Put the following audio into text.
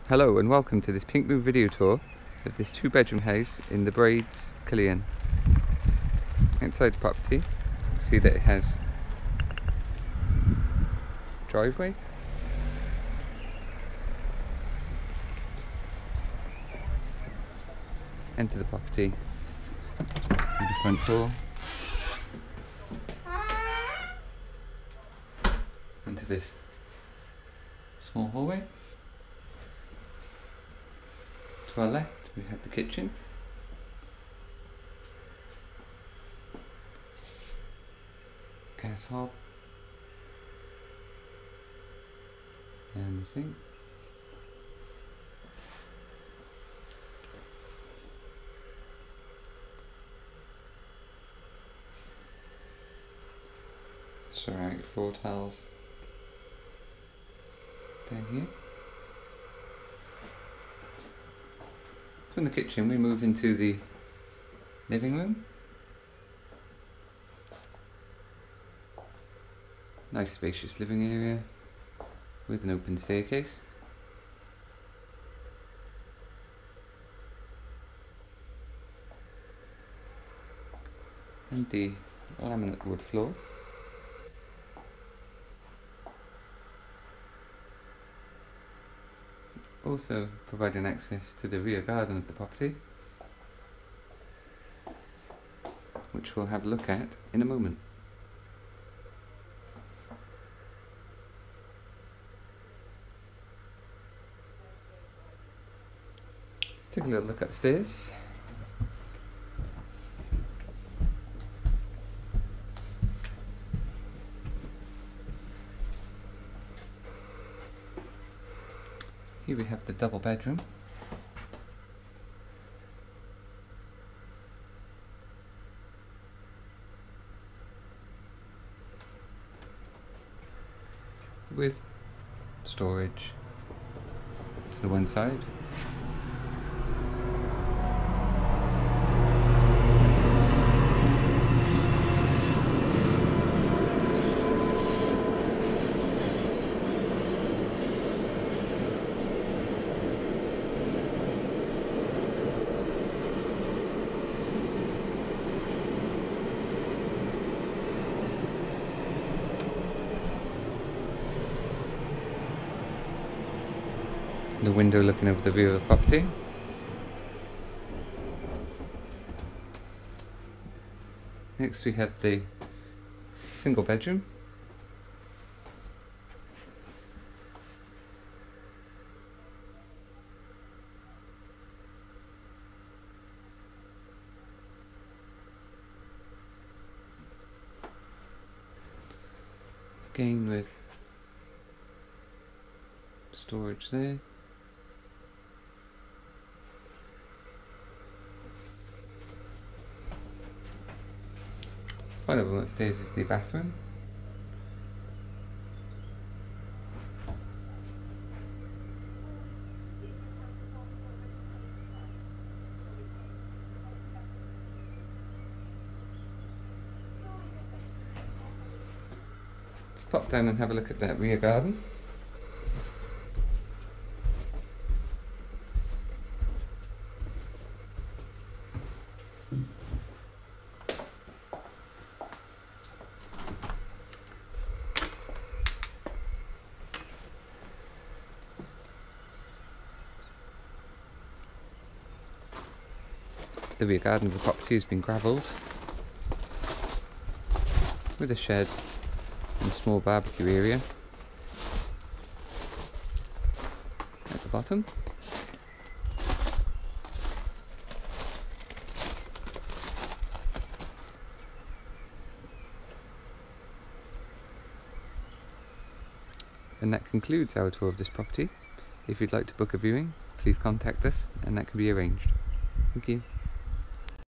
Hello and welcome to this Pink Moon video tour of this 2-bedroom house in the Braids, Culzean. Outside the property, you see that it has a driveway, enter the property through the front door, into this small hallway. To our left we have the kitchen, gas hob and the sink. Ceramic floor tiles down here. From the kitchen we move into the living room. Nice spacious living area with an open staircase. And the laminate wood floor. Also providing access to the rear garden of the property, which we'll have a look at in a moment. Let's take a little look upstairs. Here we have the double bedroom. With storage to the one side. The window looking over the view of the property. Next we have the single bedroom. Again with storage there. Final room upstairs is the bathroom. Let's pop down and have a look at that rear garden. The rear garden of the property has been gravelled with a shed and a small barbecue area at the bottom. And that concludes our tour of this property. If you'd like to book a viewing, please contact us and that can be arranged. Thank you.